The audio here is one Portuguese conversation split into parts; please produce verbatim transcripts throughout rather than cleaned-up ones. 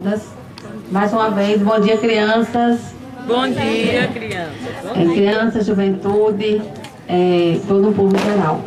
Mais uma vez, bom dia, crianças. Bom dia, crianças. Bom é, dia. Crianças, juventude, é, todo o povo geral.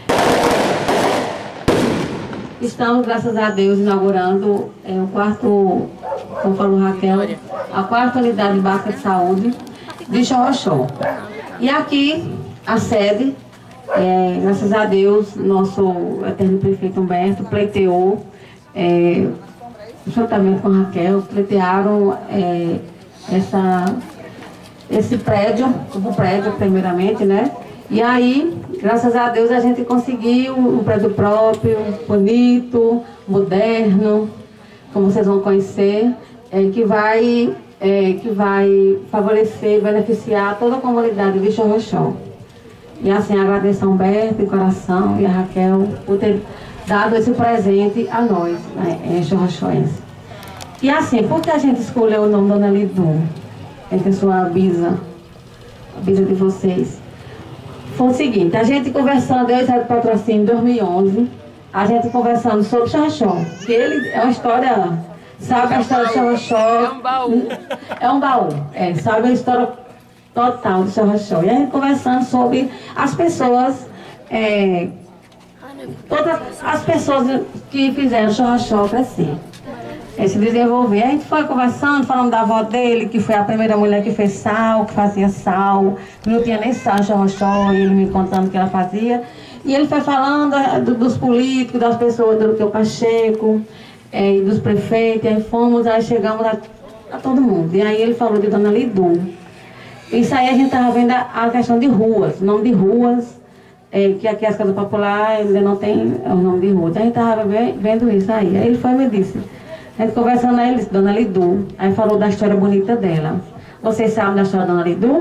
Estamos, graças a Deus, inaugurando é, o quarto, como falou Raquel, a quarta unidade básica de saúde de Xorroxó. E aqui, a sede, é, graças a Deus, nosso eterno prefeito Humberto pleiteou, é, juntamente com Raquel, pleitearam é, essa, esse prédio, o prédio primeiramente, né? E aí, graças a Deus, a gente conseguiu um prédio próprio, bonito, moderno, como vocês vão conhecer, é, que, vai, é, que vai favorecer, beneficiar toda a comunidade de Xorroxó. E assim, agradeço a Humberto de coração e a Raquel por ter dado esse presente a nós, né, em Xorroxóense. E assim, por que a gente escolheu o nome Dona Lidu, entre sua bisa, a bisa de vocês? Foi o seguinte, a gente conversando, eu e Zé do Patrocínio em dois mil e onze, a gente conversando sobre Xorroxó, que ele é uma história, sabe a história de Xorroxó? É um baú. É um baú, é, sabe a história total de Xorroxó. E a gente conversando sobre as pessoas, é, todas as pessoas que fizeram Xorroxó crescer, é, se desenvolver. A gente foi conversando, falando da avó dele, que foi a primeira mulher que fez sal, que fazia sal, não tinha nem sal em Xorroxó, e ele me contando o que ela fazia. E ele foi falando é, do, dos políticos, das pessoas do Teu Pacheco, é, dos prefeitos, e aí fomos, aí chegamos a, a todo mundo. E aí ele falou de Dona Lidu. Isso aí a gente estava vendo a, a questão de ruas, o nome de ruas, é, que aqui as casas populares ainda não tem o nome de ruas. A gente estava vendo isso aí. Aí ele foi e me disse, a gente conversando, aí ele disse, Dona Lidu, aí falou da história bonita dela. Vocês sabem da história da Dona Lidu?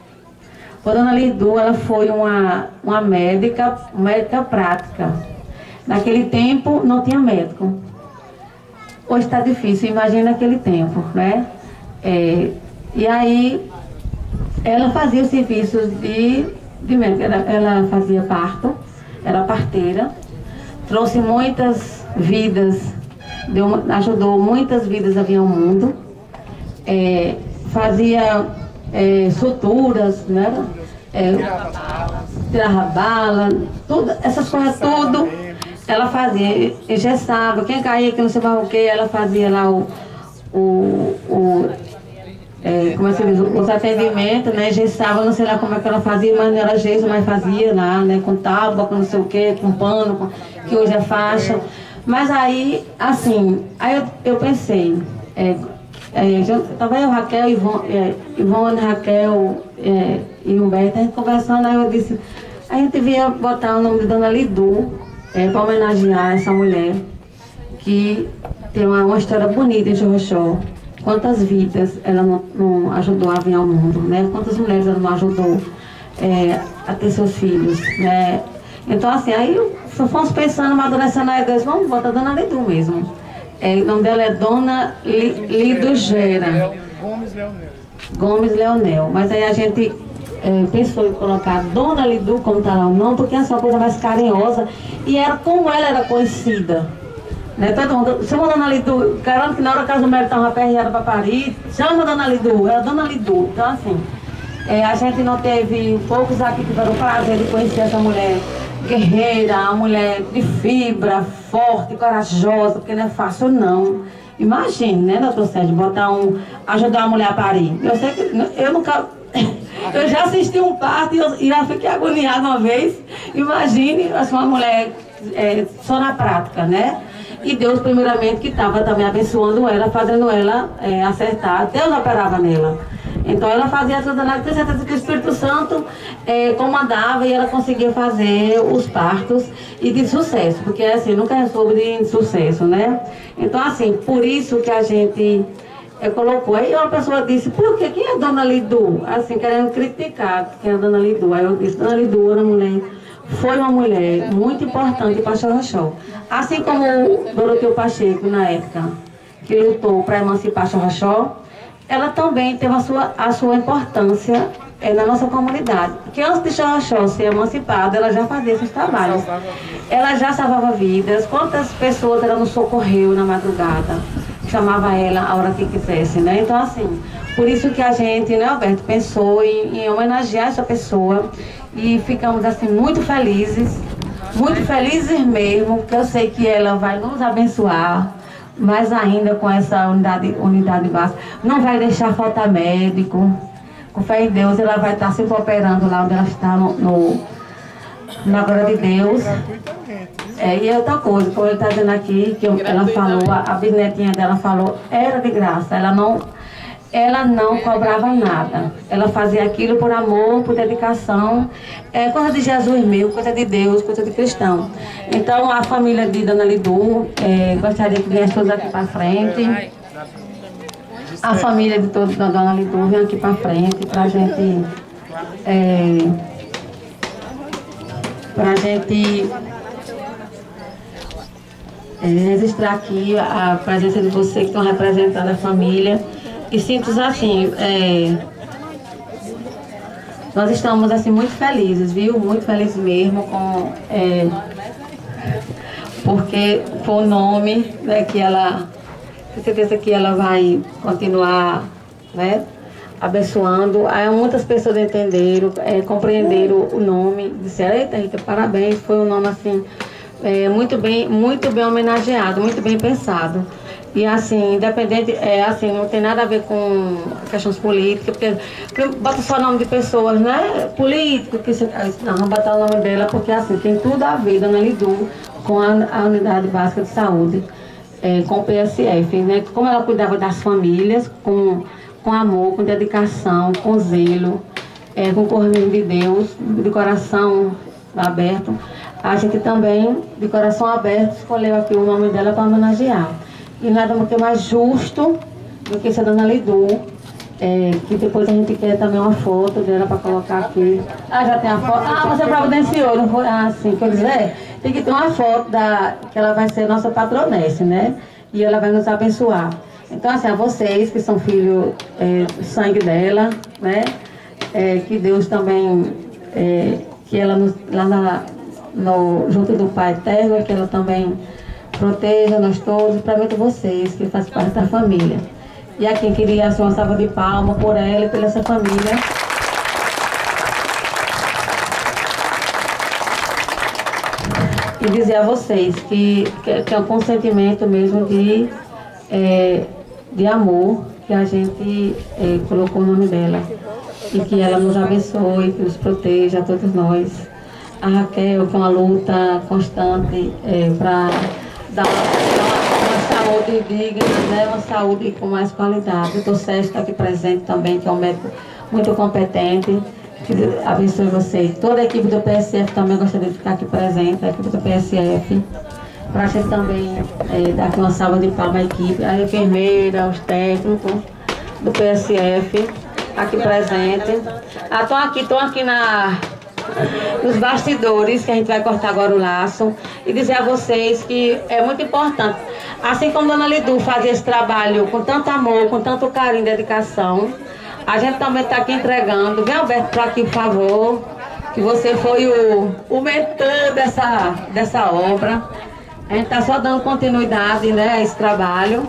A Dona Lidu, ela foi uma, uma médica, médica prática. Naquele tempo não tinha médico. Hoje está difícil, imagina aquele tempo, né? É, e aí, ela fazia os serviços de, de médica, ela, ela fazia parto, era parteira, trouxe muitas vidas, deu, ajudou muitas vidas a vir ao mundo, é, fazia é, suturas, né? É, tirava bala, tudo, essas coisas tudo, ela fazia, engessava, quem caía que não sei mais o que, ela fazia lá o, o, o É, como é que diz, os atendimentos, né, gessava, não sei lá como é que ela fazia, mas não era gesso, mas fazia lá, né, com tábua, com não sei o que, com pano, com, que hoje é faixa. Mas aí, assim, aí eu, eu pensei, é, é, estava eu, Raquel, Ivone, é, Ivone Raquel é, e Humberto, a gente conversando, aí eu disse, a gente devia botar o nome de Dona Lidu, é, para homenagear essa mulher, que tem uma, uma história bonita em Xorroxó. Quantas vidas ela não, não ajudou a vir ao mundo, né? Quantas mulheres ela não ajudou é, a ter seus filhos, né? Então, assim, aí fomos pensando, amadurecendo a ideia, vamos botar Dona Lidu mesmo. É, o nome dela é Dona Li, Lidu Gera. Gomes Leonel. Gomes Leonel. Mas aí a gente é, pensou em colocar Dona Lidu como tá lá o nome, porque essa é uma coisa mais carinhosa. E era como ela era conhecida. Né, todo mundo, chama a Dona Lidu, garanto que na hora que as mulheres estavam aperreadas para Paris, chama a Dona Lidu, era Dona Lidu. Então assim, é, a gente não teve, poucos aqui tiveram o prazer de conhecer essa mulher guerreira, uma mulher de fibra, forte, corajosa, porque não é fácil não. Imagine, né, doutor Sérgio, botar um, ajudar a mulher a parir. Eu sei que, eu nunca, eu já assisti um parto e eu já fiquei agoniada uma vez. Imagine, assim, uma mulher é, só na prática, né? E Deus, primeiramente, que estava também abençoando ela, fazendo ela é, acertar. Deus operava nela. Então, ela fazia tudo lá. Tenho certeza que o Espírito Santo é, comandava e ela conseguia fazer os partos e de sucesso. Porque, assim, nunca soube de sucesso, né? Então, assim, por isso que a gente é, colocou. Aí uma pessoa disse, por que? Quem é Dona Lidu? Assim, querendo criticar quem é Dona Lidu. Aí eu disse, Dona Lidu era mulher... Foi uma mulher muito importante para Xorroxó. Assim como o Doroteu Pacheco, na época, que lutou para emancipar Xorroxó, ela também teve a sua, a sua importância é, na nossa comunidade. Porque antes de Xorroxó ser emancipada, ela já fazia esses trabalhos. Ela já salvava vidas. Quantas pessoas ela nos socorreu na madrugada? chamava ela a hora que quisesse, né? Então, assim, por isso que a gente, né, Alberto, pensou em, em homenagear essa pessoa e ficamos, assim, muito felizes, muito felizes mesmo, porque eu sei que ela vai nos abençoar, mais ainda com essa unidade, unidade básica. Não vai deixar faltar médico. Com fé em Deus, ela vai estar sempre operando lá onde ela está, no, no, na glória de Deus. É, e outra coisa, como ele está dizendo aqui, que ela falou, a, a bisnetinha dela falou, era de graça, ela não, ela não cobrava nada. Ela fazia aquilo por amor, por dedicação, é coisa de Jesus mesmo, coisa de Deus, coisa de cristão. Então, a família de Dona Lidu, é, gostaria que viesse todos aqui para frente. A família de todos da Dona Lidu vem aqui para frente, para a gente, é, para a gente é, registrar aqui a presença de você que estão representando a família. E simples assim, é, nós estamos assim muito felizes, viu? Muito felizes mesmo com, é, porque foi o nome, né, que ela, com certeza que ela vai continuar, né, abençoando. Aí muitas pessoas entenderam, é, compreenderam o nome, disseram, eita Rita, parabéns, foi um nome assim, é, muito bem, muito bem homenageado, muito bem pensado. E assim, independente, é, assim, não tem nada a ver com questões políticas, porque, porque bota só o nome de pessoas, né? Político, que se, não, vamos botar o nome dela, porque assim, tem tudo a ver, Dona Lidu, com a, a Unidade Básica de Saúde, é, com o P S F, né? Como ela cuidava das famílias, com, com amor, com dedicação, com zelo, é, com correndo de Deus, de coração aberto, a gente também, de coração aberto, escolheu aqui o nome dela para homenagear. E nada muito mais justo do que essa Dona Lidu, é, que depois a gente quer também uma foto dela para colocar aqui. Ah, já tem a foto? Ah, você providenciou, não foi? Ah, sim, quer dizer, tem que ter uma foto da, que ela vai ser nossa patronesse, né? E ela vai nos abençoar. Então, assim, a vocês que são filhos é, do sangue dela, né? É, que Deus também, é, que ela nos, lá na, no, junto do Pai Eterno, que ela também proteja nós todos, e para vocês, que fazem parte da família. E a quem queria assim, uma salva de palmas por ela e pela essa família. E dizer a vocês que, que, que é um consentimento mesmo de, é, de amor, que a gente é, colocou o nome dela. E que ela nos abençoe, que nos proteja, a todos nós. A Raquel, que é uma luta constante é, para dar uma, uma saúde digna, né? Uma saúde com mais qualidade. O doutor Sérgio está aqui presente também, que é um médico muito competente. Que abençoe vocês. Toda a equipe do P S F também gostaria de ficar aqui presente, a equipe do P S F. Para a gente também é, dar aqui uma salva de palmas à equipe, a enfermeira, os técnicos do P S F aqui presente. Ah, estão aqui, estão aqui na... nos bastidores, que a gente vai cortar agora o laço, e dizer a vocês que é muito importante, assim como Dona Lidu fazia esse trabalho com tanto amor, com tanto carinho e dedicação, a gente também está aqui entregando. Vem, Alberto, para aqui, por favor, que você foi o, o mentor dessa, dessa obra. A gente está só dando continuidade, né, a esse trabalho.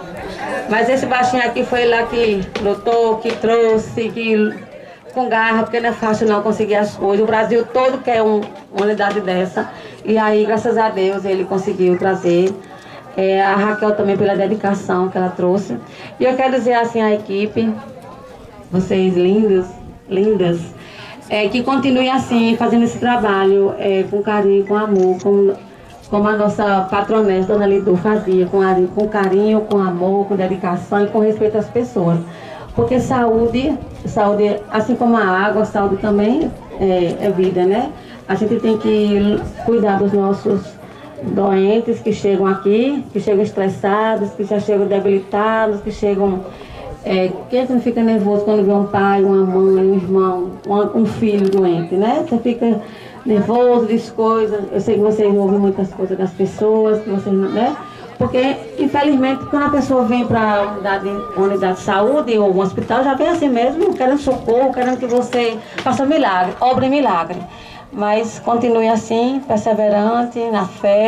Mas esse baixinho aqui foi lá que lutou, que trouxe, que... com garra, porque não é fácil não conseguir as coisas. O Brasil todo quer um, uma unidade dessa. E aí, graças a Deus, ele conseguiu trazer. É, a Raquel também pela dedicação que ela trouxe. E eu quero dizer assim à equipe, vocês lindos, lindas, é, que continuem assim, fazendo esse trabalho é, com carinho, com amor, com, como a nossa patronessa, Dona Lidu, fazia, com, com carinho, com amor, com dedicação e com respeito às pessoas. Porque saúde, saúde, assim como a água, saúde também é, é vida, né? A gente tem que cuidar dos nossos doentes que chegam aqui, que chegam estressados, que já chegam debilitados, que chegam... É, quem é que não fica nervoso quando vê um pai, uma mãe, um irmão, um, um filho doente, né? Você fica nervoso, diz coisas. Eu sei que vocês ouvem muitas coisas das pessoas, que vocês não, né? Porque, infelizmente, quando a pessoa vem para a unidade, unidade de saúde ou um hospital, já vem assim mesmo, querendo socorro, querendo que você faça milagre, obra milagre. Mas continue assim, perseverante, na fé,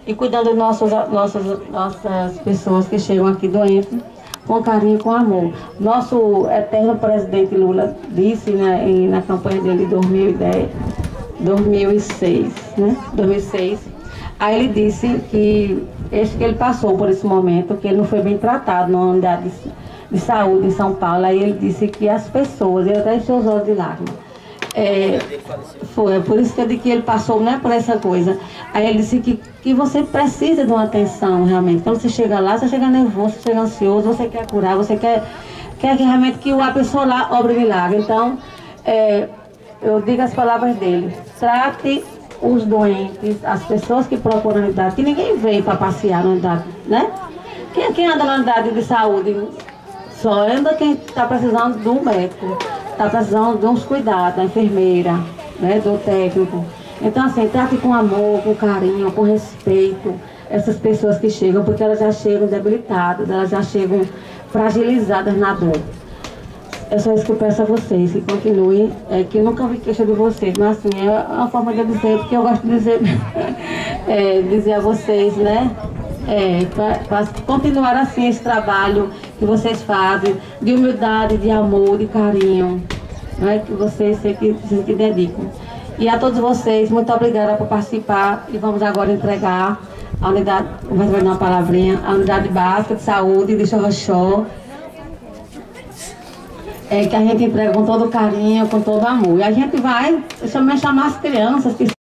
e cuidando de nossos, nossas, nossas pessoas que chegam aqui doentes, com carinho e com amor. Nosso eterno presidente Lula disse, né, em, na campanha dele de dois mil e dez, dois mil e seis, né, dois mil e seis, aí ele disse que, esse que ele passou por esse momento, que ele não foi bem tratado na unidade de, de saúde em São Paulo, aí ele disse que as pessoas, ele até encheu os olhos de lágrimas, É, foi, é por isso que eu digo que ele passou, não é por essa coisa. Aí ele disse que, que você precisa de uma atenção, realmente. Quando você chega lá, você chega nervoso, você chega ansioso, você quer curar, você quer, quer que realmente que a pessoa lá obre milagre. Então, é, eu digo as palavras dele: trate os doentes, as pessoas que procuram a unidade, que ninguém veio para passear na unidade, né? Quem, quem anda na unidade de saúde só anda quem está precisando de um médico, está precisando de uns cuidados, da enfermeira, né, do técnico. Então, assim, trate com amor, com carinho, com respeito essas pessoas que chegam, porque elas já chegam debilitadas, elas já chegam fragilizadas na dor. É só isso que eu peço a vocês, que continuem, é, que eu nunca vi queixa de vocês, mas assim, é uma forma de eu dizer, porque eu gosto de dizer, é, dizer a vocês, né? É, para continuar assim esse trabalho que vocês fazem, de humildade, de amor, de carinho, né, que vocês se que, se que dedicam. E a todos vocês, muito obrigada por participar, e vamos agora entregar a unidade, vamos ver uma palavrinha, a unidade básica de saúde de Xorroxó, é, que a gente entrega com todo carinho, com todo amor. E a gente vai também chamar as crianças que